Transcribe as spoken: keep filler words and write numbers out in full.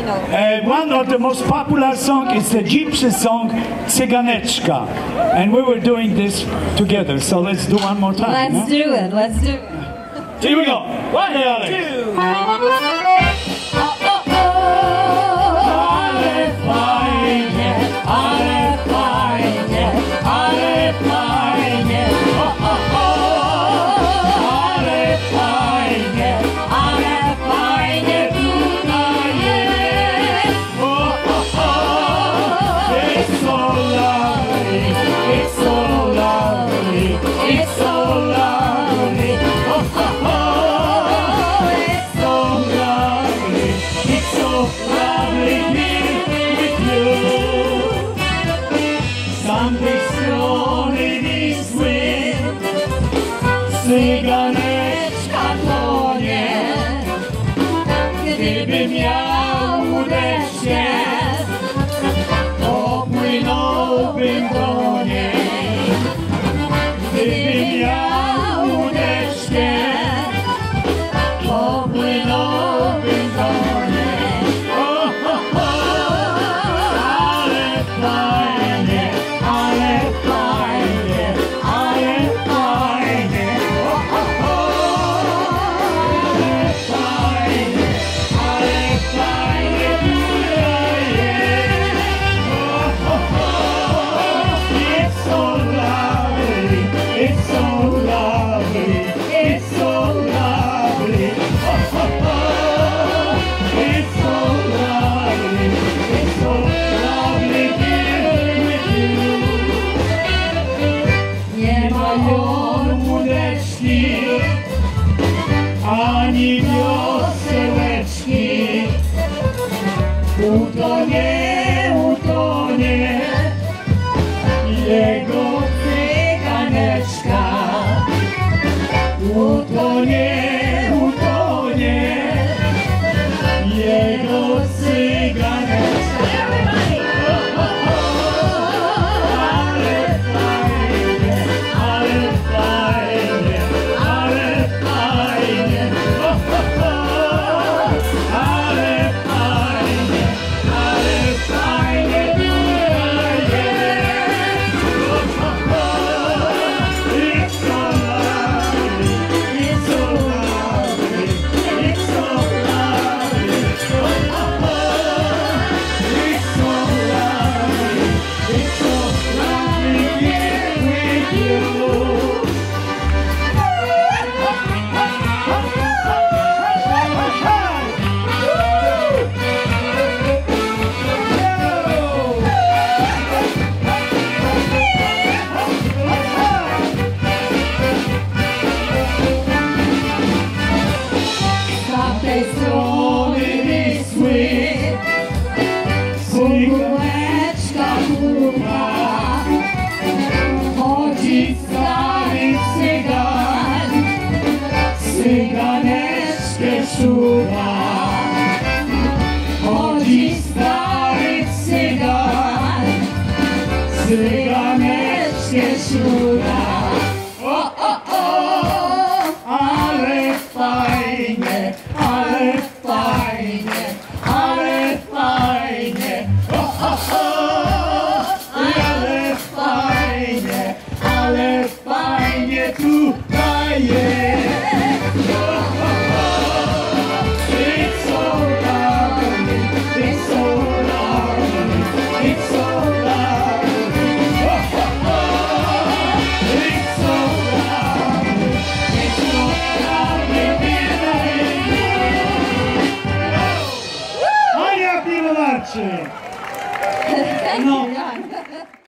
I know. Uh, one of the most popular songs is the gypsy song Cyganeczka, and we were doing this together. So let's do one more time. Let's huh? do it. Let's do it. Here we go. One, two. Cyganeczka to nie, gdyby miał łódeczkę, popłynąłbym do niej. Gdyby miał łódeczkę, popłynąłbym do niej. O, ho, ho, ale fajnie, ale fajnie, ale fajnie. Ani wiosełeczki, utonie, utonie jego cyganeczka. Utonie, utonie jego cyganeczka. Ale fajnie, ale fajnie, ale fajnie. Ale fajnie, ale fajnie tutaj jest. It's so lovely, it's so lovely, it's so lovely. It's so lovely, it's so lovely here with you. Z tej strony Wisły cyganeczka kurwa, chodzi stary cygan, cyganeczkę szuka. Chodzi stary cygan, cyganeczkę szuka. O, o, o, ale fajnie, ale fajnie, ale fajnie, o, o, o, ale fajnie, ale fajnie tutaj jest. O, o, o, it's so lovely, it's so lovely, it's so lovely. O, o, o, it's so lovely, it's so lovely. Ania Piwowarczyk! Thank No. you, Jan.